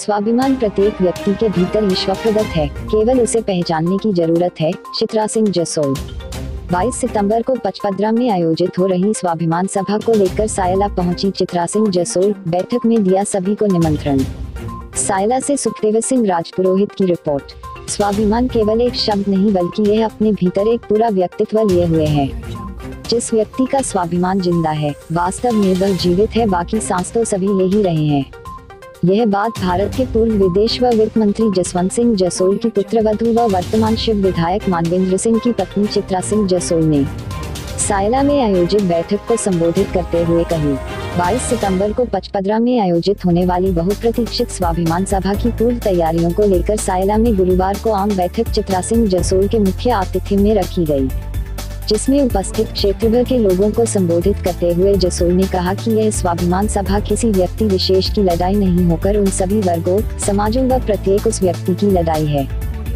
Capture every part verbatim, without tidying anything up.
स्वाभिमान प्रत्येक व्यक्ति के भीतर ईश्वर प्रदत्त है, केवल उसे पहचानने की जरूरत है। चित्रा सिंह जसोल। बाईस सितंबर को पचपदरा में आयोजित हो रही स्वाभिमान सभा को लेकर सायला पहुंची चित्रा सिंह जसोल। बैठक में दिया सभी को निमंत्रण। सायला से सुखदेव सिंह राजपुरोहित की रिपोर्ट। स्वाभिमान केवल एक शब्द नहीं बल्कि यह अपने भीतर एक पूरा व्यक्तित्व लिए हुए है। जिस व्यक्ति का स्वाभिमान जिंदा है, वास्तव में वह जीवित है, बाकी सांस तो सभी ले ही रहे हैं। यह बात भारत के पूर्व विदेश व वित्त मंत्री जसवंत सिंह जसोल की पुत्रवधू व वर्तमान शिव विधायक मानवेंद्र सिंह की पत्नी चित्रा सिंह जसोल ने सायला में आयोजित बैठक को संबोधित करते हुए कही। बाईस सितंबर को पचपदरा में आयोजित होने वाली बहुप्रतीक्षित स्वाभिमान सभा की पूर्व तैयारियों को लेकर सायला में गुरुवार को आम बैठक चित्रा सिंह जसोल के मुख्य आतिथ्य में रखी गई, जिसमें उपस्थित क्षेत्र भर के लोगों को संबोधित करते हुए जसोल ने कहा कि यह स्वाभिमान सभा किसी व्यक्ति विशेष की लड़ाई नहीं होकर उन सभी वर्गों, समाजों व प्रत्येक उस व्यक्ति की लड़ाई है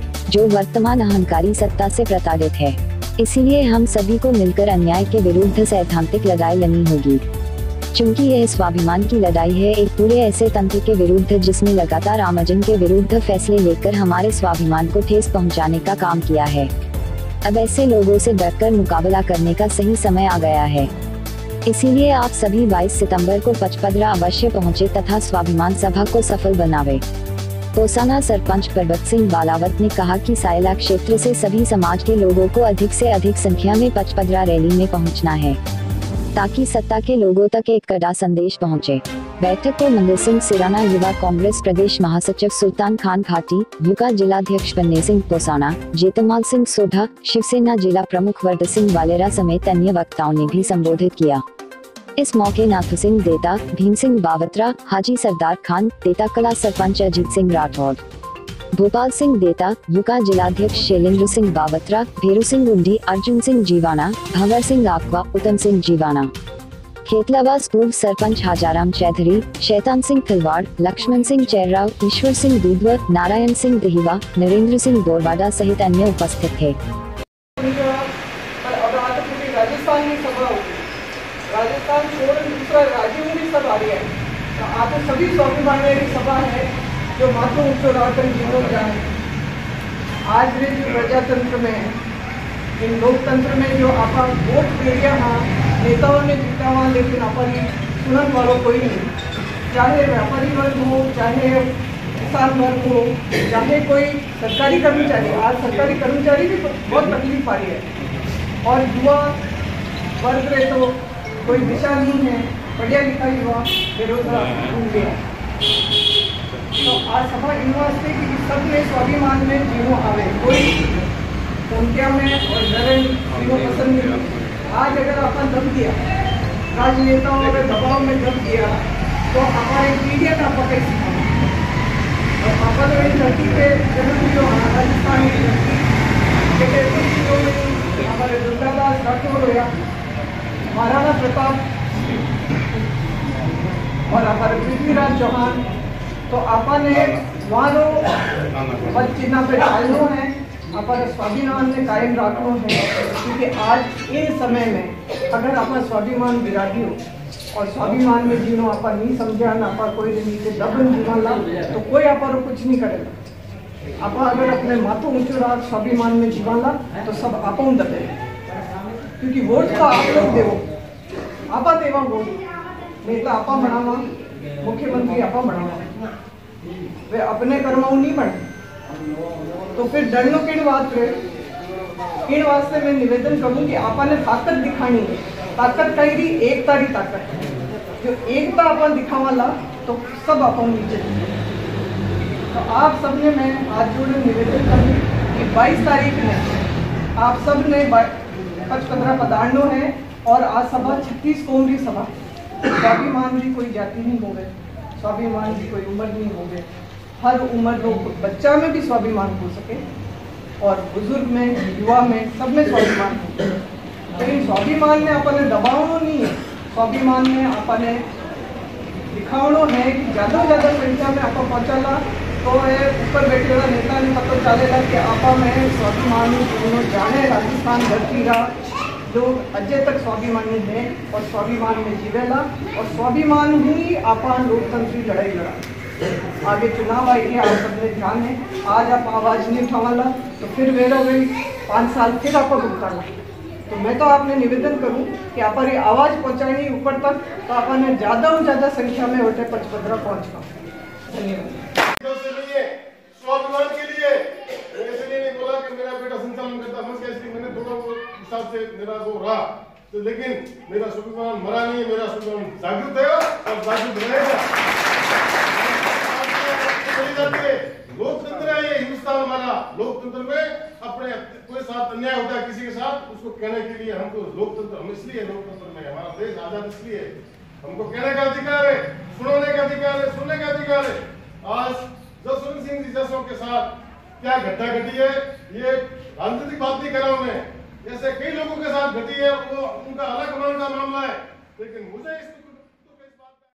जो वर्तमान अहंकारी सत्ता से प्रताड़ित है। इसीलिए हम सभी को मिलकर अन्याय के विरुद्ध सैद्धांतिक लड़ाई लड़नी होगी। चूँकि यह स्वाभिमान की लड़ाई है एक पूरे ऐसे तंत्र के विरुद्ध जिसने लगातार आमजन के विरुद्ध फैसले लेकर हमारे स्वाभिमान को ठेस पहुँचाने का काम किया है। अब ऐसे लोगों से डटकर मुकाबला करने का सही समय आ गया है। इसीलिए आप सभी बाईस सितंबर को पचपदरा अवश्य पहुंचे तथा स्वाभिमान सभा को सफल बनावे। पोसाना सरपंच परबत सिंह बालावत ने कहा कि सायला क्षेत्र से सभी समाज के लोगों को अधिक से अधिक संख्या में पचपदरा रैली में पहुंचना है, ताकि सत्ता के लोगों तक एक कड़ा संदेश पहुंचे। बैठक को मंदिर सिंह सिराना, युवा कांग्रेस प्रदेश महासचिव सुल्तान खान घाटी, युका जिलाध्यक्ष बन्ने सिंह पोसाना, जेतमाल सिंह सोढ़ा, शिवसेना जिला प्रमुख वर्द सिंह वालेरा समेत अन्य वक्ताओं ने भी संबोधित किया। इस मौके नाथू सिंह देता, भीम सिंह बावत्रा, हाजी सरदार खान, देता कला सरपंच अजीत सिंह राठौड़, भोपाल सिंह देता, युका जिलाध्यक्ष शैलेंद्र सिंह बावत्रा, भेरू सिंह उंडी, अर्जुन सिंह जीवाना, भंवर सिंह आकवा, उत्तम सिंह जीवाना, खेतलावास पूर्व सरपंच हाजाराम चौधरी, शैतान सिंह खिलवाड़, लक्ष्मण सिंह चैराव, ईश्वर सिंह दूधवर, नारायण सिंह दहिवा, नरेंद्र सिंह बोरवाडा सहित अन्य उपस्थित थे। राजस्थान में सभा होगी, राजस्थान छोड़ दूसरा राज्य में भी सब आ रही है, तो आप सभी स्वाभिमान की सभा है जो माथो ऊंचो राकर जीवन जाए। आज भी जो प्रजातंत्र में, इन लोकतंत्र में जो आप वोट दे दिया, हाँ नेताओं ने जीता हुआ, लेकिन अपनी सुनन वालों कोई नहीं। चाहे व्यापारी वर्ग हो, चाहे किसान वर्ग हो, चाहे कोई सरकारी कर्मचारी, आज सरकारी कर्मचारी भी बहुत तकलीफ आ रही है। और युवा वर्ग रहे तो कोई दिशा नहीं है, पढ़िया लिखा युवा बेरोजगार घूम गया। तो आज सभा इन वास्ते कि सब में स्वाभिमान में जीवो आवे, कोई संख्या में और नरें जीवो पसंद नहीं। आज अगर अपन दम दिया, राजनेताओं के दबाव में दम दिया, तो हमारी पीढ़ियाँ का पकड़ सीखा। और अपन इस धरती पे जन्म जो राजस्थान की धरती, हमारे दुर्गादास राठौड़ होया, महाराणा प्रताप और हमारे पृथ्वीराज चौहान, तो अपन ने वारो पद चिन्ह पे डालनो है, अपन स्वाभिमान में कायम रखना है। क्योंकि आज इन समय में अगर अपन स्वाभिमान विरागी हो और स्वाभिमान में जीनो अपन नहीं समझा ना, अपन कोई नीचे दबन जीवा ला तो कोई अपन कुछ नहीं करेगा। अपन अगर अपने माथो ऊंचो रात स्वाभिमान में जीवा ला तो सब अपन दबे, क्योंकि वोट तो आप लोग देवो, आपा देवा वोट, नेता आपा बनावा, मुख्यमंत्री आपा बनावा, वे अपने कर्मों नहीं बने, तो फिर डरनो किन बात रहे। इन वास्ते मैं निवेदन करूँ कि आपने ताकत दिखानी है। ताकत कही रही एकता की ताकत, जो एकता अपन दिखावाला तो सब अपन नीचे। तो आप सब ने मैं आज जोड़े निवेदन करूँ कि बाईस तारीख में आप सब ने पचपदरा पधारनो है। और आज सभा छत्तीस कौम की सभा, स्वाभिमान की कोई जाति नहीं हो गए, स्वाभिमान की कोई उम्र नहीं हो गए, हर उम्र लोग, बच्चा में भी स्वाभिमान हो सके और बुजुर्ग में, युवा में, सब में स्वाभिमान हो। लेकिन स्वाभिमान में अपने दबावनो नहीं है, स्वाभिमान में अपने दिखावनो है कि ज़्यादा से ज़्यादा संख्या में आप पहुँचाला तो ऊपर बैठे वाला नेता ने पता चलेगा कि आपा में स्वाभिमान जाने राजस्थान धरती रहा लोग अजय तक स्वाभिमान में है और स्वाभिमान में जीवेला और स्वाभिमान ही आपा लोकतंत्र की लड़ाई लड़ा। आगे चुनाव आएगी, आप सबने ध्यान है। आज आप आवाज़ नहीं उठावाला तो फिर वेरा वही पाँच साल फिर आप भुगताना। तो मैं तो आपने निवेदन करूं कि आप आवाज़ पहुंचानी ऊपर तक, तो आपने ज़्यादा से ज़्यादा संख्या में वोटे पचपदरा पहुँच पाओ। धन्यवाद। स्वाभिमान के लिए मैं इसलिए नहीं बोला कि मेरा बेटा संचालन करता, मैंने थोड़ा वो हिसाब से मेरा वो रहा, तो लेकिन मेरा स्वाभिमान मरा नहीं है, मेरा स्वाभिमान जागृत है और जागृत रहेगा। लोकतंत्र है ये हिंदुस्तान हमारा। लोकतंत्र में अपने कोई साथ अन्याय होता है किसी के साथ, उसको कहने के लिए हमको लोकतंत्र, हम इसलिए लोकतंत्र में हमारा देश आजाद इसलिए हमको कहने का अधिकार है, सुनाने का अधिकार है, सुनने का अधिकार है। आज जसवंत सिंह जी जैसों के साथ क्या घटना घटी है, ये राजनीतिक बात नहीं कर रहा हूं मैं, जैसे कई लोगों के साथ घटी है, वो उनका अलग मन का मामला है, लेकिन मुझे इसमें